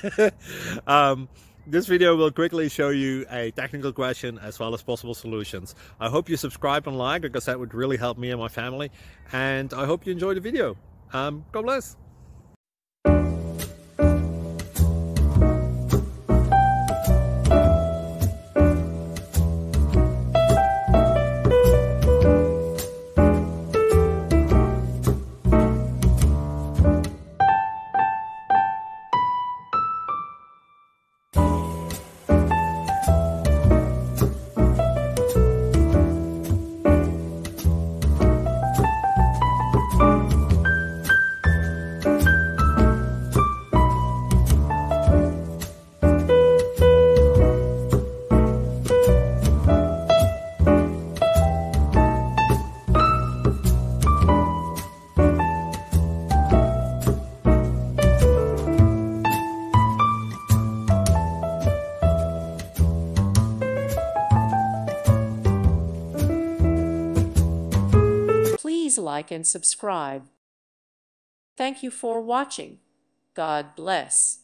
This video will quickly show you a technical question as well as possible solutions. I hope you subscribe and like, because that would really help me and my family. And I hope you enjoy the video. God bless. Please like and subscribe. Thank you for watching. God bless.